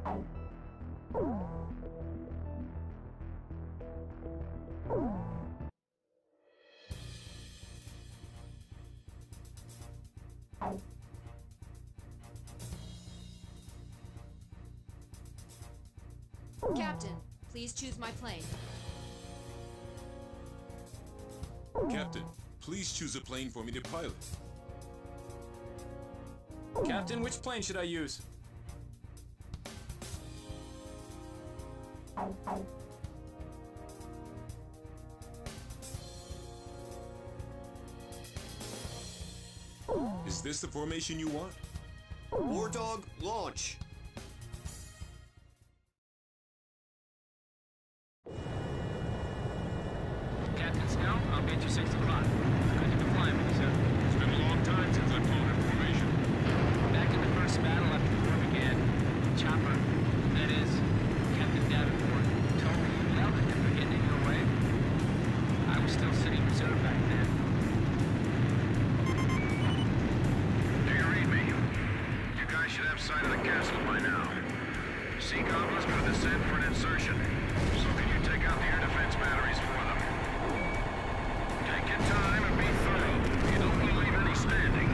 Captain, please choose my plane. Captain, please choose a plane for me to pilot. Captain, which plane should I use? Is this the formation you want? War Dog, launch! Captain Snow, I'll get you 6 o'clock. Good to be flying with you, sir. It's been a long time since I've flown in formation. Back in the first battle after the war began, Chopper, that is, Captain Davenport, told me you yelled at him for getting in your way. I was still sitting reserve back then. Do you read me? You guys should have sight of the castle by now. Sea Goblins gonna descend for an insertion. So can you take out the air defense batteries for them? Take your time and be thorough. You don't want to leave any standing.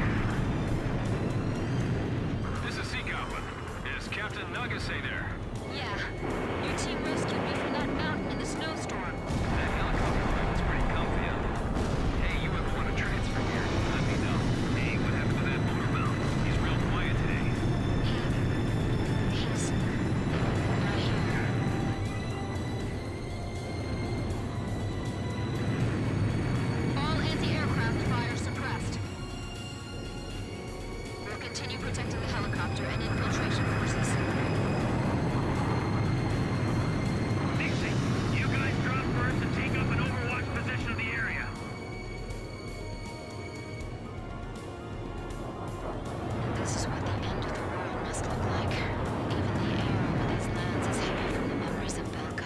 This is Sea Goblin. Is Captain Nuggesay there? Yeah. Your team rescued me from that mountain in the snowstorm. That helicopter ride was pretty comfy, huh? Hey, you ever want to transfer here? Let me know. Hey, what happened to that motor mount? He's real quiet today. He's not here. All anti-aircraft fire suppressed. We'll continue protecting the helicopter and infiltration forces. Dixie, you guys drop first and take up an overwatch position of the area. This is what the end of the world must look like. Even the air over these lands is heavy from the memories of Belka.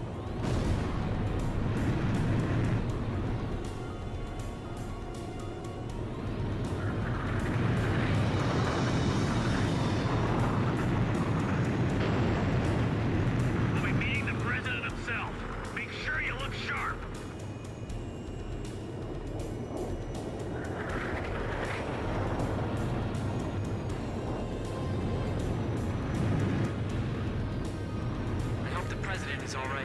We'll be meeting the president himself. Make sure you look sharp. I hope the president is all right.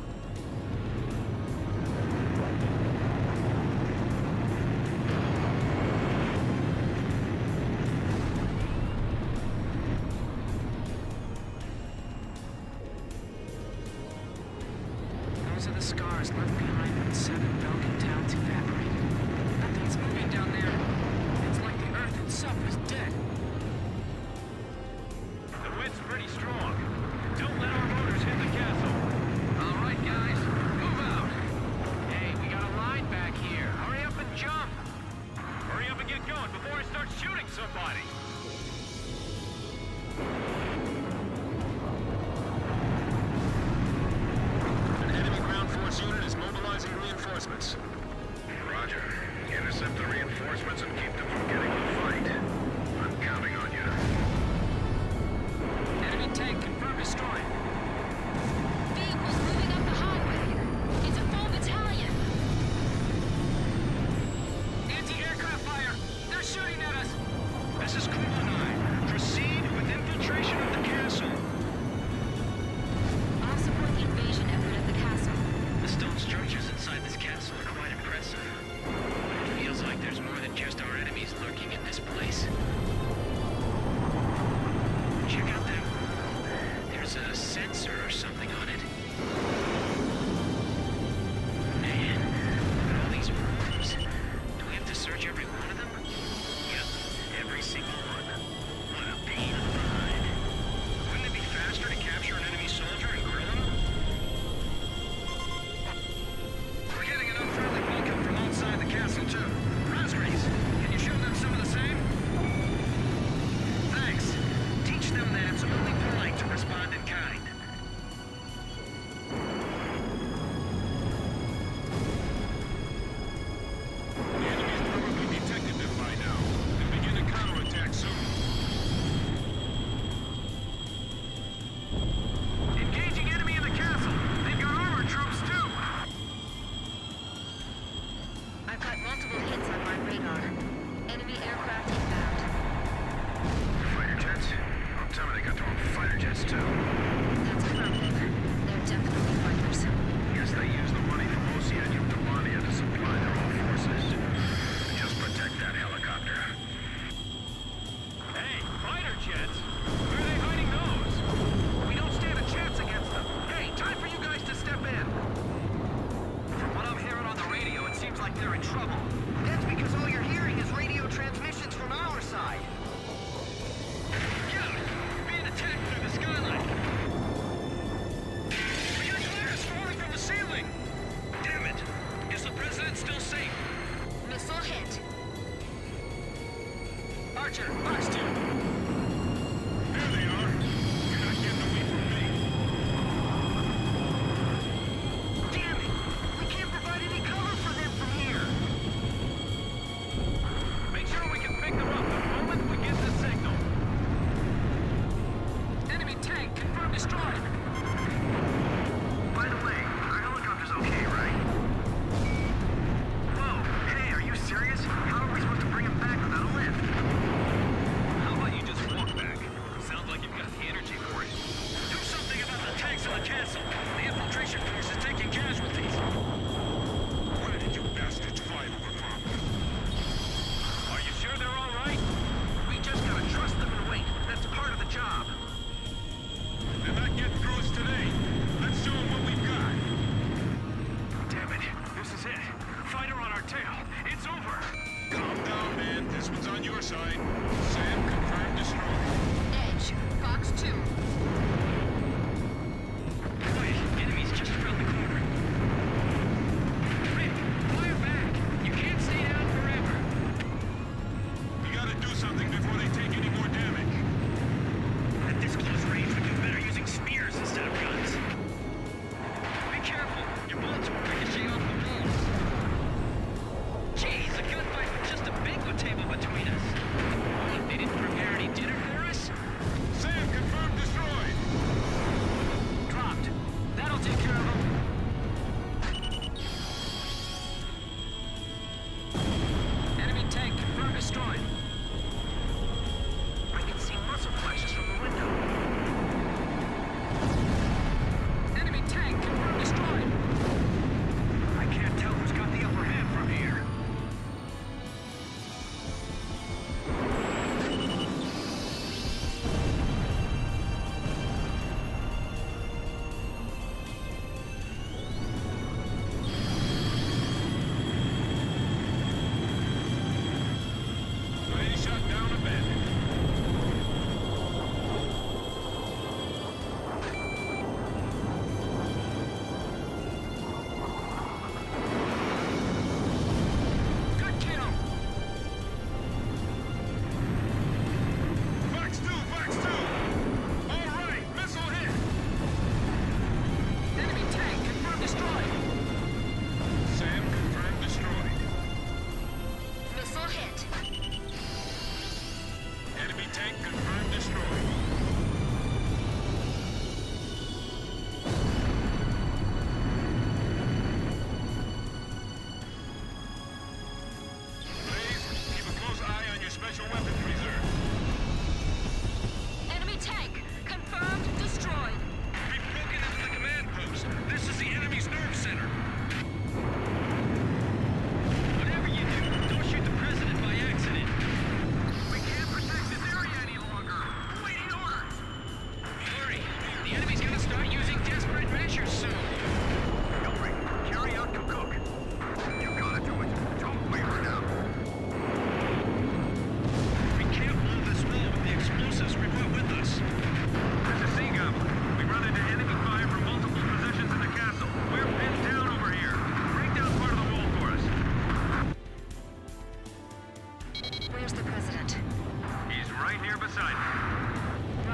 Those are the scars left behind when 7 Belkan towns evaporated. Nothing's moving down there. It's like the earth itself is dead. The wind's pretty strong. Don't let our motors hit the castle. All right, guys, move out. Hey, we got a line back here. Hurry up and jump. Hurry up and get going before I start shooting somebody. An enemy ground force unit is mobilizing reinforcements. Roger. Intercept the reinforcements and keep them from getting in the fight. I'm counting on you. Enemy tank confirmed destroyed. Vehicles moving up the highway. It's a full battalion. Anti-aircraft fire. They're shooting at us. This is Kuma 9. Proceed with infiltration of the castle. I'll support the invasion effort at the castle. The stone structures inside this castle are quite impressive. But it feels like there's more than just our enemies lurking in this place. Check out that wall. There's a sensor or something on it. Man, look at all these rooms. Do we have to search every one of them? Yep, every single one. What a pain in the behind. Wouldn't it be faster to capture an enemy soldier and grill him? We're getting enough friendly welcome from outside the castle, too. Raspberries, can you show them some of the same? Thanks. Teach them that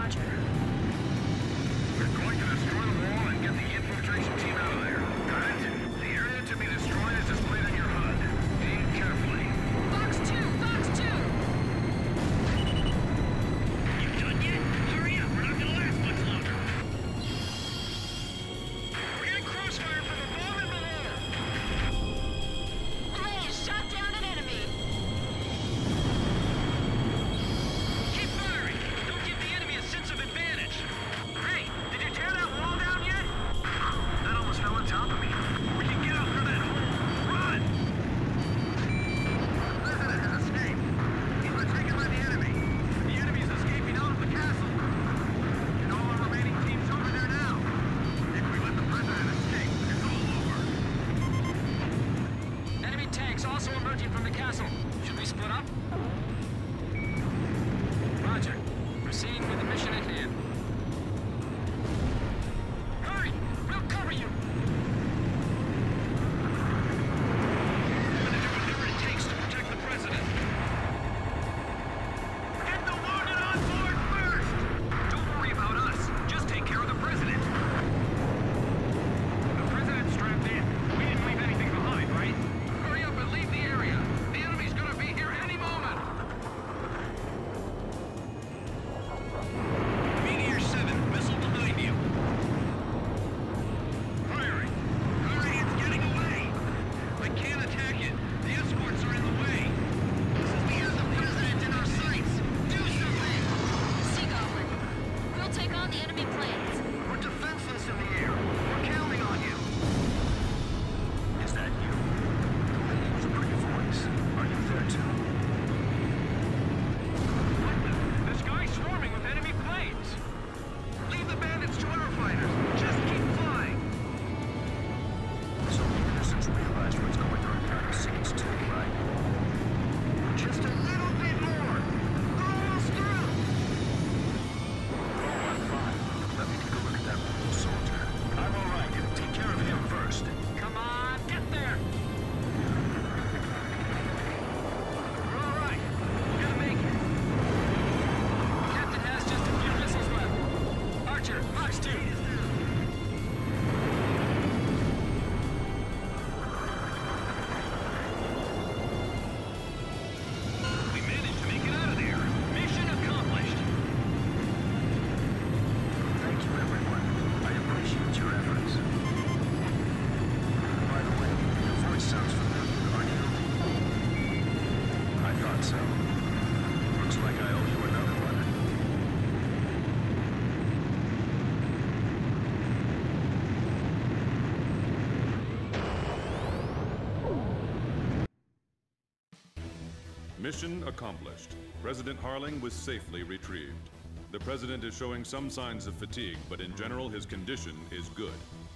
Roger. We're going to destroy the wall and get the infiltration team out of there. Got it? The area to be destroyed is displayed on your HUD. Aim carefully. Fox 2! Fox 2! You done yet? Hurry up, we're not gonna last much longer. We're getting crossfire from above and below. Blaze shot down an enemy! Keep firing. Don't give the enemy a sense of advantage. Hey, did you tear that wall down yet? That almost fell on top of me. We can get out through that hole. Run! President has escaped. He's been taken by the enemy. The enemy's escaping out of the castle. And all our remaining teams over there now. If we let the president escape, it's all over. Enemy tanks also emerging from the castle. Should we split up? Roger. Proceeding with the mission at hand. Hurry! We'll cover you! We're gonna do whatever it takes to protect the president. Get the wounded on board first! Don't worry about us. Just take care of the president. The president's strapped in. We didn't leave anything behind, right? Hurry up and leave the area. The enemy's gonna be here any moment. Meteor 7, missile behind you. Firing. Hurry, it's getting away. I can't attack it. The escorts are in the way. We have the president in our sights. Do something. Sea Goblin. We'll take on the enemy planes. We're defenseless in the air. We're counting on you. Is that you? The lady with a pretty voice. Are you there too? What the? The sky's swarming with enemy planes. Leave the bandits to our fighters. Just keep flying. So the innocents realized what's going on behind the scenes too, right? Just a little bit more. We're almost through. Oh, I'm fine. Let me take a look at that little soldier. I'm all right. Take care of him first. Come on, get there! We're all right. We're gonna make it. Captain has just a few missiles left. Archer, Fox 2. We managed to make it out of there. Mission accomplished. Thank you, everyone. I appreciate your efforts. By the way, your voice sounds familiar. Are you? I thought so. Looks like I owe you another one. Mission accomplished. President Harling was safely retrieved. The president is showing some signs of fatigue, but in general his condition is good.